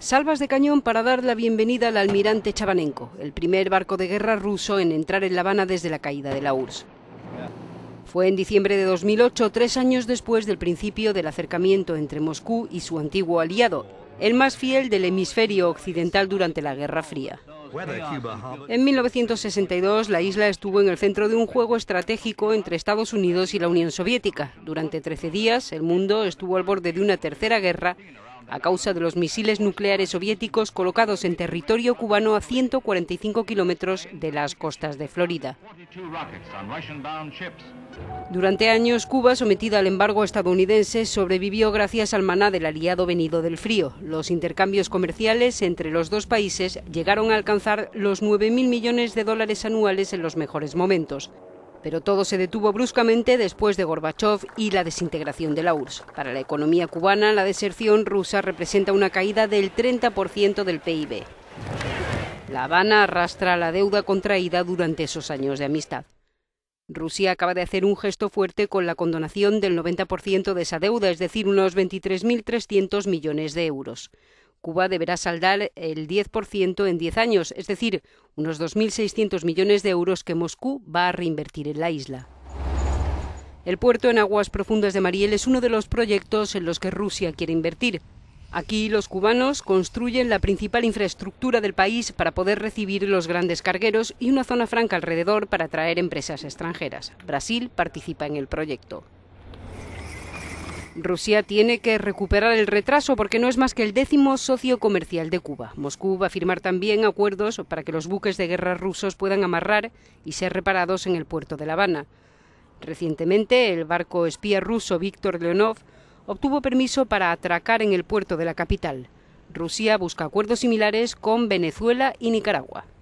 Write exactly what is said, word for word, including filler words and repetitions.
Salvas de cañón para dar la bienvenida al almirante Chabanenko, el primer barco de guerra ruso en entrar en La Habana desde la caída de la U R S S. Fue en diciembre de dos mil ocho, tres años después del principio del acercamiento entre Moscú y su antiguo aliado, el más fiel del hemisferio occidental durante la Guerra Fría. En mil novecientos sesenta y dos, la isla estuvo en el centro de un juego estratégico entre Estados Unidos y la Unión Soviética. Durante trece días, el mundo estuvo al borde de una tercera guerra a causa de los misiles nucleares soviéticos colocados en territorio cubano a ciento cuarenta y cinco kilómetros de las costas de Florida. Durante años, Cuba, sometida al embargo estadounidense, sobrevivió gracias al maná del aliado venido del frío. Los intercambios comerciales entre los dos países llegaron a alcanzar los nueve mil millones de dólares anuales en los mejores momentos. Pero todo se detuvo bruscamente después de Gorbachov y la desintegración de la U R S S. Para la economía cubana, la deserción rusa representa una caída del treinta por ciento del P I B. La Habana arrastra la deuda contraída durante esos años de amistad. Rusia acaba de hacer un gesto fuerte con la condonación del noventa por ciento de esa deuda, es decir, unos veintitrés mil trescientos millones de euros. Cuba deberá saldar el diez por ciento en diez años, es decir, unos dos mil seiscientos millones de euros que Moscú va a reinvertir en la isla. El puerto en aguas profundas de Mariel es uno de los proyectos en los que Rusia quiere invertir. Aquí los cubanos construyen la principal infraestructura del país para poder recibir los grandes cargueros y una zona franca alrededor para atraer empresas extranjeras. Brasil participa en el proyecto. Rusia tiene que recuperar el retraso porque no es más que el décimo socio comercial de Cuba. Moscú va a firmar también acuerdos para que los buques de guerra rusos puedan amarrar y ser reparados en el puerto de La Habana. Recientemente, el barco espía ruso Víctor Leonov obtuvo permiso para atracar en el puerto de la capital. Rusia busca acuerdos similares con Venezuela y Nicaragua.